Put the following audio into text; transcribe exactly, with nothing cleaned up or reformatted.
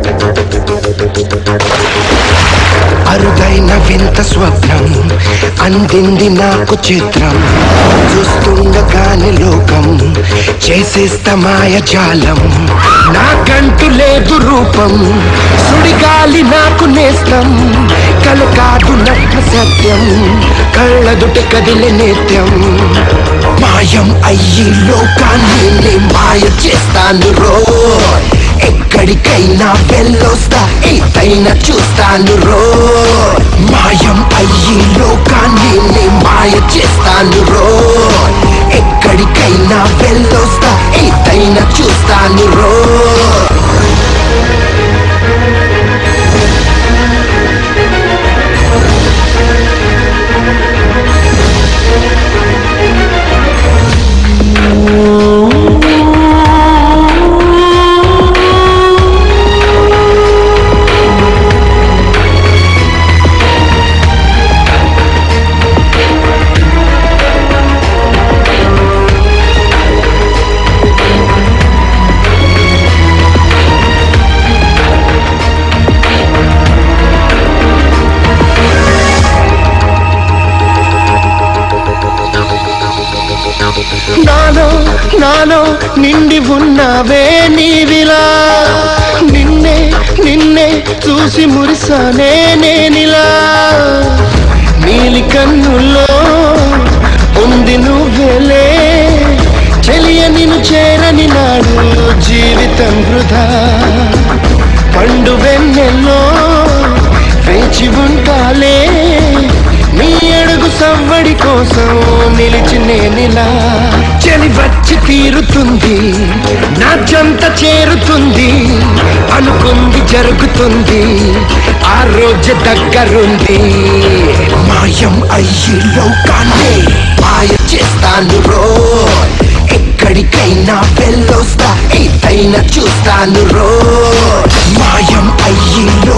అరుదైన వింత స్వప్నం అందింది నాకు చిత్రం చూస్తుండగాని లోకం చేసేస్త మాయజాలం నాకంటూ లేదు రూపం సుడిగాలి నాకు నేస్తం కలు కాదు నగ్న సత్యం కళ్ళదుట కదిలే నిత్యం మాయం అయ్యి లోకాన్ని నే మాయ చేస్తాను రో ఎక్కడికైనా వెళ్ళొస్తా ఏదైనా చూస్తాను రో మాయం అయ్యి లోకాన్ని నే మాయ చేస్తాను రో ఎక్కడికైనా వెళ్ళొస్తా ఏదైనా చూస్తాను రో నాలో నాలో నిండి ఉన్నావే నీవిలా నిన్నే నిన్నే చూసి మురిసానే నేనిలా నీలి కన్నుల్లో ఉంది నువ్వేలే చెలియ నిన్ను చేరని నాడు జీవితం వృధా పండు వెన్నెల్లో వేచి ఉంటాలే నీ అడుగు సవ్వడి కోసం నిలిచి నేనిలా చలి వచ్చి తీరుతుంది నా జంత చేరుతుంది అనుకుంది జరుగుతుంది ఆ రోజు దగ్గరుంది మాయం అయ్యి లోకాన్ని మాయ చేస్తాను రో ఎక్కడికైనా వెళ్ళొస్తా ఏదైనా చూస్తాను రో మాయం అయ్యి